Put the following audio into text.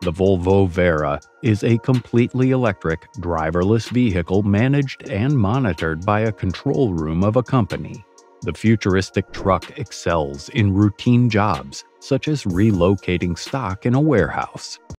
The Volvo Vera is a completely electric, driverless vehicle managed and monitored by a control room of a company. The futuristic truck excels in routine jobs, such as relocating stock in a warehouse.